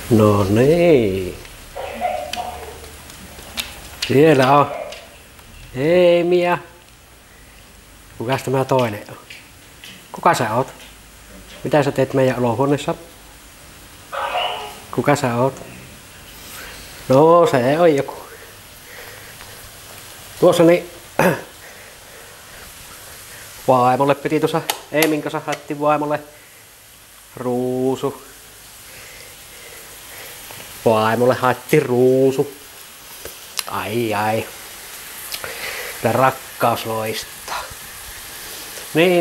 No niin. Siellä on Eemiä. Kukas tämä toinen on? Kuka sä oot? Mitä sä teet meidän olohuoneessa? Kuka sä oot? No se on joku. Tuossa niin vaimolle piti tuossa Eemin kanssa haettiin vaimolle ruusu. Vaimolle haettiin ruusu. Ai ai. Kyllä rakkaus loistaa. Niin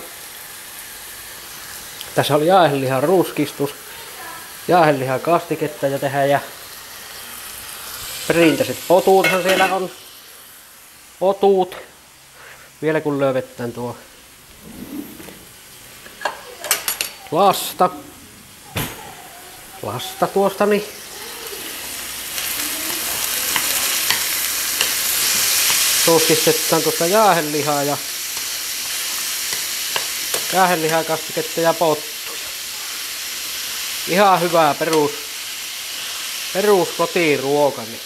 tässä oli jauhelihan ruskistus. Jauhelihan kastiketta ja tehdään ja perinteiset otuuthan siellä on. Otuut. Vielä kun löydetään tuo lasta tuosta niin. Ruskistetaan tuosta jauhelihaa ja kastiketta ja pottuja. Ihan hyvää perus kotiruoka. Niin.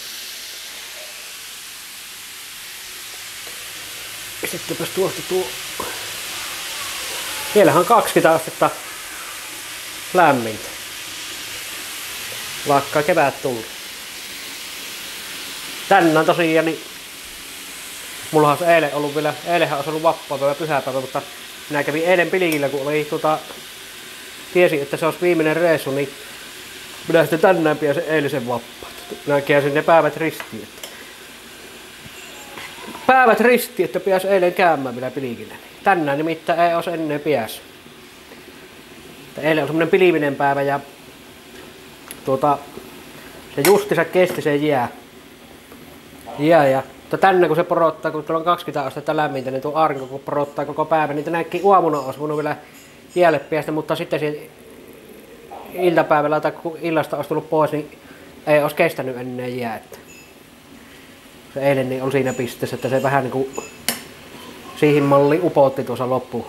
Sittenpäs tuosta tuo. Siellähän on 20 astetta lämmintä. Lakkaa kevät tullut. Tänään tosiaan niin mullahan olisi eilen ollut vielä, eilenhän olisi ollut vappuapäivä, pyhäpäivä, mutta minä kävin eilen Pilikillä, kun oli tiesin, että se olisi viimeinen reissu, niin minä sitten tänään pian eilisen vappaat. Minä käsin ne päivät ristiin. Päivät ristiin, että pitäisi eilen käymään vielä Pilikillä. Tänään nimittäin ei olisi ennen päässyt. Eilen on semmonen pilvinen päivä ja se justiinsa kesti se jää. Mutta tänne kun se porottaa, kun tuolla on 20 astetta lämmintä, niin tuo aurinko kun porottaa koko päivän, niin tänäkin aamuna olisi voinut vielä jäälle päästä, mutta sitten iltapäivällä tai kun illasta olisi tullut pois, niin ei olisi kestänyt ennen jäätä. Se eilen niin oli siinä pisteessä, että se vähän niin kuin siihen malliin upotti tuossa loppu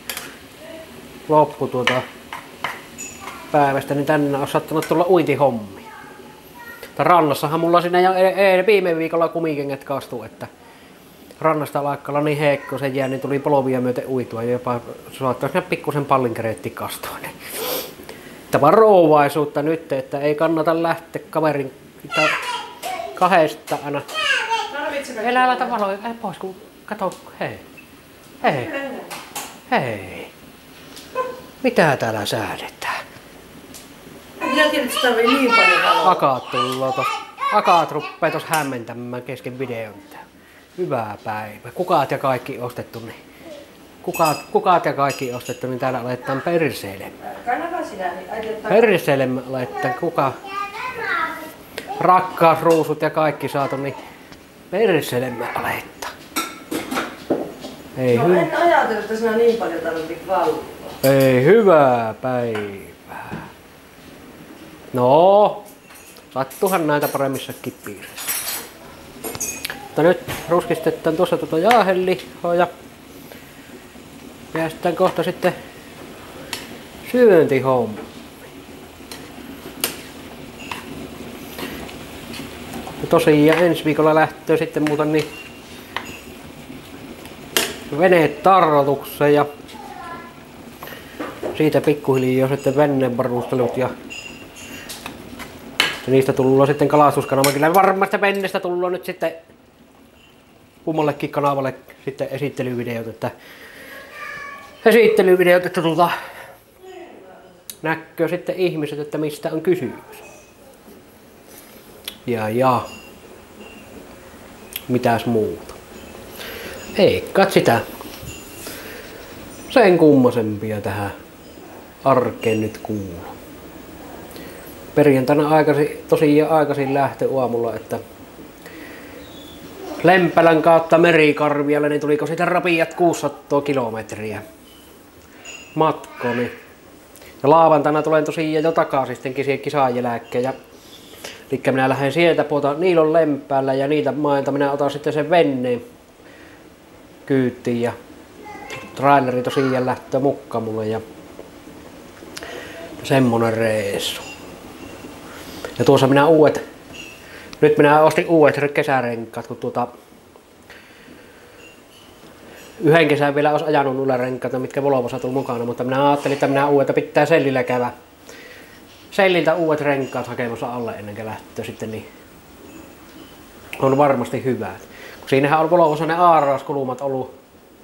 päivästä, niin tänne olisi saattanut tulla uintihommia. Rannassahan mulla siinä jo viime viikolla kumikengät kastuu, että rannasta alkaa olla niin heikko sen jää, niin tuli polvia myöten uitua ja jopa saattaisi mennä pikkusen pallinkereetti kastua. Että varovaisuutta nyt, että ei kannata lähteä kaverin kahdesta aina. Elää laita valoja, pois kun kato, hei. Mitä täällä säädetään? Minä tiedän, että se tarvii niin paljon valoa. Akaat tulloo tos. Akaat ruppee tos hämmentämään kesken videon. Hyvää päivää. Kukaat ja kaikki ostettu, niin täällä aletaan perseilemään. Kannapa sinä, niin ajattelin. Perseilemään aletaan. Rakkausruusut ja kaikki saatu, niin perseilemään aletaan. Ei No en ajatellut, että sinä niin paljon tarvitse valoa. Ei hyvää päivää. No, sattuhan näitä paremmissakin piireissä. Mutta nyt ruskistetaan tuossa jauhelihaa ja päästään kohta sitten syöntihommiin. Ja tosiaan ensi viikolla lähtee sitten muuta niin veneet tarrotukseen ja siitä pikkuhiljaa sitten veneen varustelut ja niistä tullaan sitten kalastuskanava. Kyllä varmasti venneestä tullaan nyt sitten kummallekin kanavalle sitten esittelyvideot, että näkee sitten ihmiset, että mistä on kysymys. Ja mitäs muuta. Ei kat sitä sen kummosempia tähän arkeen nyt kuuluu. Perjantaina aikaisin lähtö aamulla, että Lempälän kautta Merikarvialle, niin tuliko siitä rapiat 600 kilometriä matkoni. Ja lauantaina tulen tosiaan jo takaisin sitten siihen kisan jälkeen. Eli minä lähden sieltä Niilon Lempäällä ja niitä mailta minä otan sitten sen veneen kyytiin ja traileri tosiaan lähtee mukaan mulle ja semmonen reissu. Ja tuossa nyt minä ostin uudet kesärenkaat, kun yhden kesän vielä olisi ajanut noilla renkaita, mitkä Volvossa tuli mukana, mutta minä ajattelin, että minä uudelta pitää sellillä käydä. Selliltä uudet renkaat hakemassa alle ennen kuin lähtee sitten, niin on varmasti hyvä. Kun siinähän on Volvossa ne aarauskulmat ollut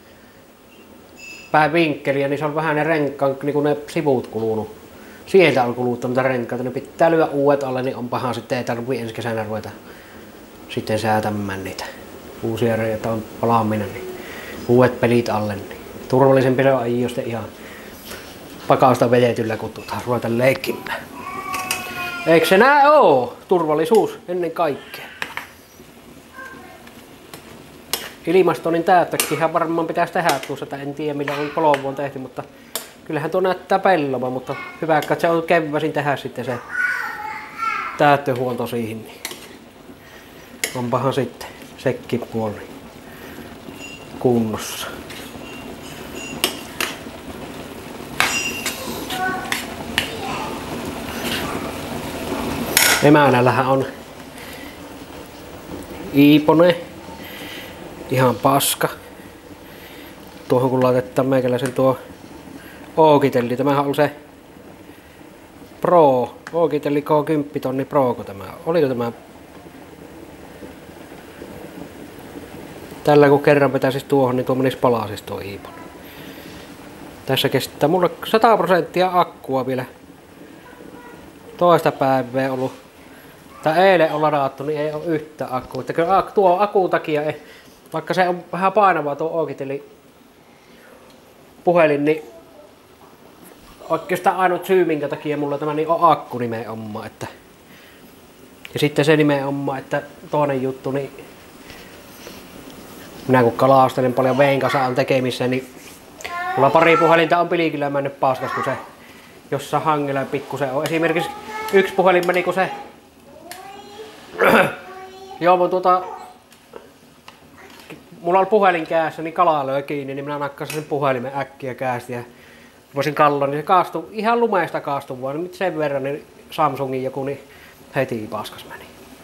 päin vinkkeliä, niin se on vähän ne renkaan, niin kuin ne sivut kulunut. Sieltä on kuluttanut renkaita, ne pitää lyödä uudet alle, niin onpahan sitten ei tarvitse ensi kesänä ruveta sitten säätämään niitä uusia reitä on palaaminen, niin uudet pelit alle. Niin turvallisempi se on ei jos ihan pakausta vedetyllä, kun ruveta leikkimään. Eikö se näin oo? Turvallisuus ennen kaikkea. Ilmastonin täyttäkin varmaan pitäisi tehdä tuossa, että en tiedä millä on Volvo on tehty, mutta kyllähän tuo näyttää pellava, mutta hyvä, että se on keväisin tehdä sitten se täyttöhuolto siihen. Niin onpahan sitten sekin puoli kunnossa. Emännällähän on Iipone. Ihan paska. Tuohon kun laitetaan meikäläisen tuo Oakitelli. Tämähän on se Pro. Oakitelli K10 tonni Pro. Tämä. Oliko tämä? Tällä kun kerran pitäisi tuohon, niin tuo menisi palasisi tuo Iipone. Tässä kestää mulle 100% akkua vielä. Toista päivää ollut. Tai eilen on ladattu, niin ei ole yhtään akkua. Tuo akun takia ei. Vaikka se on vähän painavaa tuo Oakitelli puhelin, niin oikeastaan ainut syy minkä takia mulla tämä niin on akku nimenomaan. Että ja sitten se nimenomaan, että toinen juttu, niin minä kun kalastelen paljon veen kanssa on tekemissä, niin mulla pari puhelinta on pilikillä mennyt paskas, kun se jossain hangella pikkusen on. Esimerkiksi yksi puhelin meni, kun se joo, mun mulla oli puhelin kädessä, niin kala löi kiinni, niin minä nakkasin sen puhelimen äkkiä kädestä ja voisin kallon, niin se kaastui, ihan lumeesta kaastui vaan, niin sen verran niin Samsungin joku, niin heti paskas meni.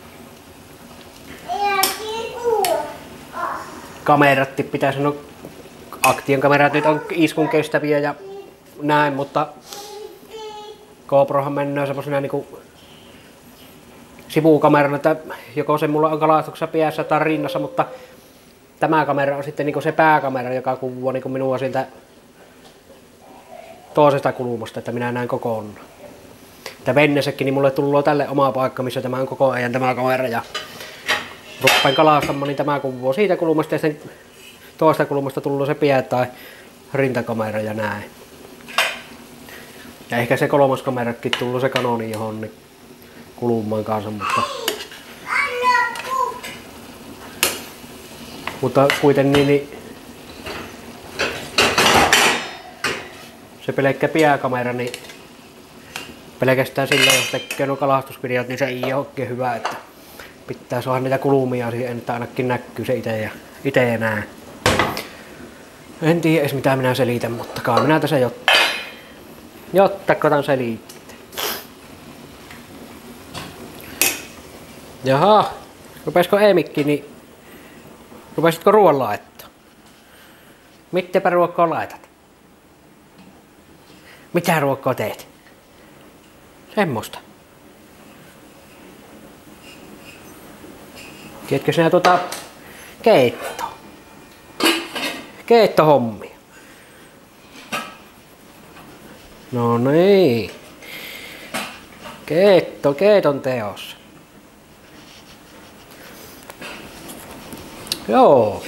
Kameratti pitäisi, no Action kamerat nyt on iskun kestäviä ja näin, mutta GoProhan mennään semmoisena niinku sivukamerana, että joko se mulla on kalastuksessa päässä tai rinnassa, mutta tämä kamera on sitten niinku se pääkamera, joka kuvaa niinku minua siltä toisesta kulmasta, että minä näen kokonaan. Että vennessäkin niin mulle tullut tälle oma paikka, missä tämä on koko ajan tämä kamera ja ruppaan kalastamaan, niin tämä kuvaa siitä kulmasta ja sitten toista kulmasta tullut se pää tai rintakamera ja näin. Ja ehkä se kolmas kamerakin tullut se Canoni johon niin kulmaan kanssa, mutta kuitenkin niin se pelkkä pääkamera, niin pelkästään sillä, jos tekee nuo kalastusvideot, niin se ei ole oikein hyvä, että pitää saada niitä kulmia siihen, että ainakin näkyy se itse ja näin. En tiedä edes mitä minä selitän, mutta kai minä tässä jotta kotan selittää. Jaha, rupesko Eemikki, niin rupesitko ruoan laittaa? Mittepä ruokkoa laitat? Mitä ruokkoa teet? Semmosta. Tiedätkö sinä keittohommia? No niin. Keiton teossa. Joo.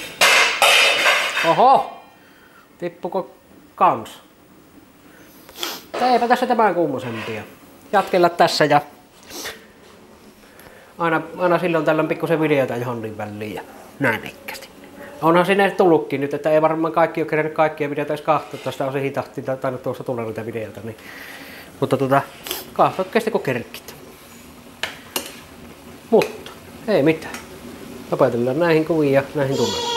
Oho. Tippuko kans? Eipä tässä tämän kummosempia. Jatkella tässä ja aina silloin tällöin pikkusen videota johonkin väliin ja näin ikkästi. Onhan sinne tullutkin nyt, että ei varmaan kaikki ole kerännyt kaikkia videoita edes kahtoa, tästä on se hitahti tainnut tuossa tulla niitä videoita. Niin. Mutta kahtoa kesti kun kerkit. Mutta ei mitään. Lopetellaan näihin kuviin ja näihin tunnelmiin.